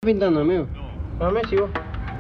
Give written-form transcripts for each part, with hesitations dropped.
Pintando, amigo. No, Messi, vos.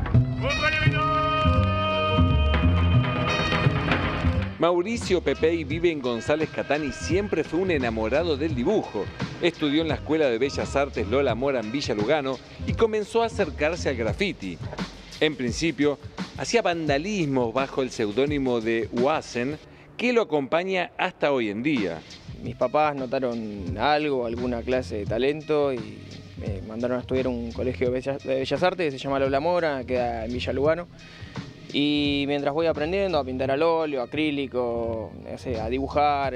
Mauricio Pepey vive en González Catán y siempre fue un enamorado del dibujo. Estudió en la Escuela de Bellas Artes Lola Mora en Villa Lugano y comenzó a acercarse al graffiti. En principio, hacía vandalismos bajo el seudónimo de Wazen, que lo acompaña hasta hoy en día. Mis papás notaron algo, alguna clase de talento y me mandaron a estudiar a un colegio de Bellas Artes que se llama Lola Mora, que queda en Villa Lugano. Y mientras voy aprendiendo a pintar al óleo, acrílico, no sé, a dibujar,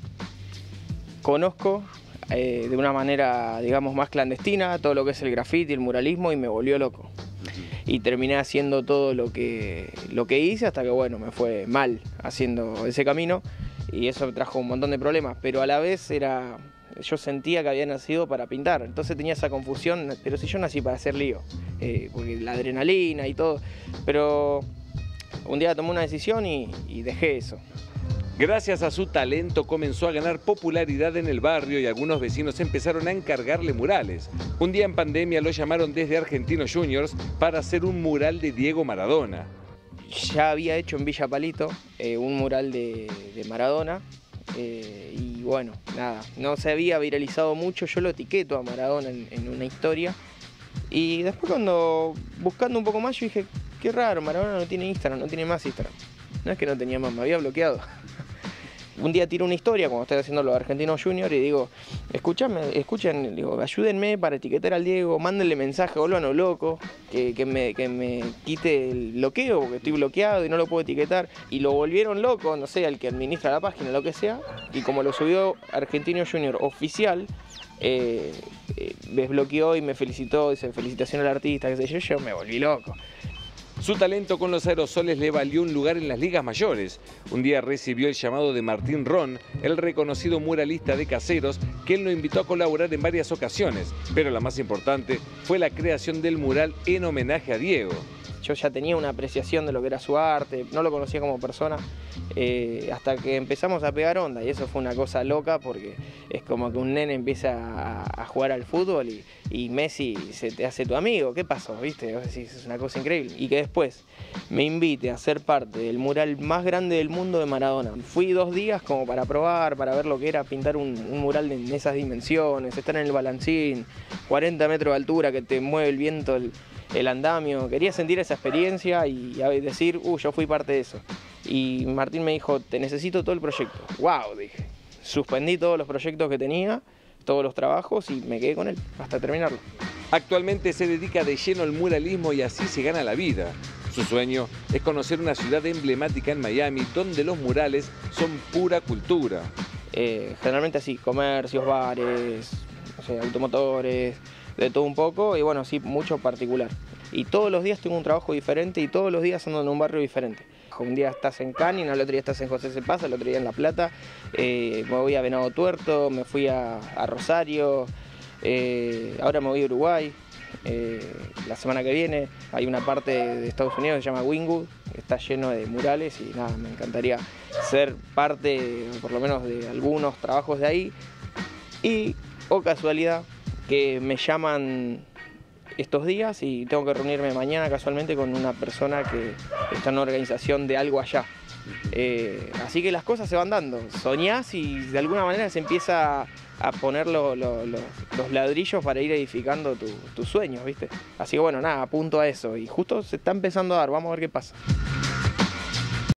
conozco de una manera, digamos, más clandestina todo lo que es el graffiti, el muralismo, y me volvió loco. Y terminé haciendo todo lo que hice hasta que, bueno, me fue mal haciendo ese camino y eso me trajo un montón de problemas, pero a la vez yo sentía que había nacido para pintar, entonces tenía esa confusión, pero si yo nací para hacer lío, porque la adrenalina y todo, pero un día tomé una decisión y dejé eso. Gracias a su talento comenzó a ganar popularidad en el barrio y algunos vecinos empezaron a encargarle murales. Un día en pandemia lo llamaron desde Argentinos Juniors para hacer un mural de Diego Maradona. Ya había hecho en Villa Palito un mural de Maradona y bueno, nada, no se había viralizado mucho, yo lo etiqueto a Maradona en una historia y después buscando un poco más yo dije, qué raro, Maradona no tiene Instagram, no tiene más Instagram. No es que no tenía más, me había bloqueado. Un día tiro una historia cuando estoy haciendo los Argentinos Juniors y digo, escuchen, digo, ayúdenme para etiquetar al Diego, mándenle mensaje, vuelvan loco, que me quite el bloqueo porque estoy bloqueado y no lo puedo etiquetar. Y lo volvieron loco, no sé, al que administra la página, lo que sea, y como lo subió Argentinos Juniors oficial, desbloqueó y me felicitó, dice felicitación al artista, qué sé yo me volví loco. Su talento con los aerosoles le valió un lugar en las ligas mayores. Un día recibió el llamado de Martín Ron, el reconocido muralista de Caseros, que él lo invitó a colaborar en varias ocasiones, pero la más importante fue la creación del mural en homenaje a Diego. Yo ya tenía una apreciación de lo que era su arte, no lo conocía como persona, hasta que empezamos a pegar onda y eso fue una cosa loca porque es como que un nene empieza a jugar al fútbol y Messi se te hace tu amigo, ¿qué pasó? ¿Viste? Es una cosa increíble. Y que después me invite a ser parte del mural más grande del mundo de Maradona. Fui 2 días como para probar, para ver lo que era pintar un mural en esas dimensiones, estar en el balancín, 40 metros de altura que te mueve el viento, el andamio, quería sentir esa experiencia y decir, yo fui parte de eso. Y Martín me dijo, te necesito todo el proyecto. ¡Wow! Dije. Suspendí todos los proyectos que tenía, todos los trabajos y me quedé con él hasta terminarlo. Actualmente se dedica de lleno al muralismo y así se gana la vida. Su sueño es conocer una ciudad emblemática en Miami donde los murales son pura cultura. Generalmente así, comercios, bares, no sé, automotores, de todo un poco y bueno, sí, mucho particular. Y todos los días tengo un trabajo diferente y todos los días ando en un barrio diferente. Un día estás en Canin, al otro día estás en José Cepaz, al otro día en La Plata, me voy a Venado Tuerto, me fui a Rosario, ahora me voy a Uruguay. La semana que viene hay una parte de Estados Unidos que se llama Wynwood, que está lleno de murales y nada, me encantaría ser parte, por lo menos, de algunos trabajos de ahí. Y, casualidad, que me llaman estos días y tengo que reunirme mañana casualmente con una persona que está en una organización de algo allá. Así que las cosas se van dando, soñás y de alguna manera se empieza a poner los ladrillos para ir edificando tus sueños, ¿viste? Así que bueno, nada, apunto a eso y justo se está empezando a dar, vamos a ver qué pasa.